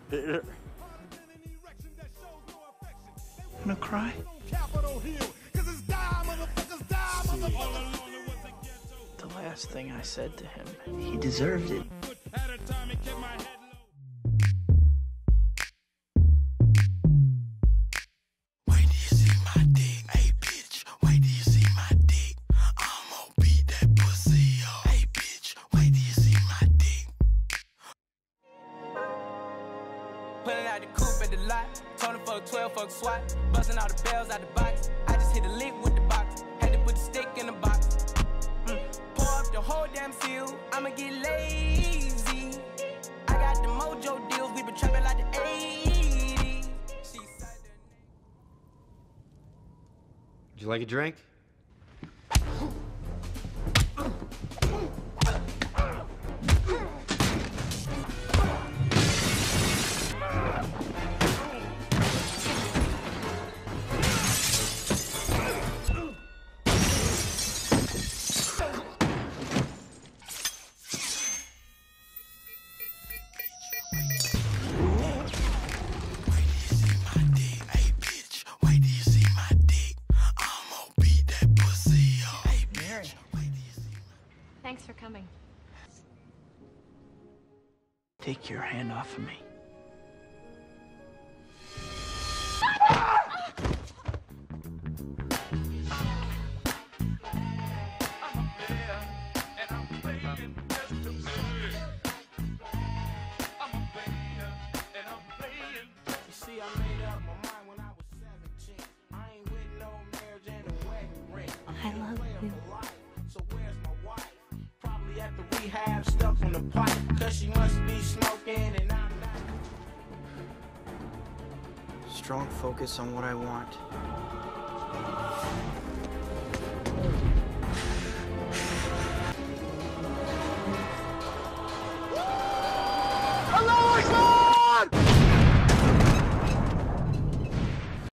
I'm gonna cry. The last thing I said to him, he deserved it. Wait till you see my dick. Hey bitch, wait till you see my dick. I'ma beat that pussy up. Hey bitch, wait till you see my dick. Pulling out the coupe at the lot. Told him fuck 12, fuck SWAT. Busting all the bells out the box. I just hit a lick with the box. Had to put the stick in the box. Pour up the whole damn seal. I'ma get lazy. I got the mojo deals. We been trapping like the 80s. Would you like a drink? Thanks for coming. Take your hand off of me. I love you. At the rehab, stuck on the pipe, cause she must be smoking and I'm not. Strong focus on what I want.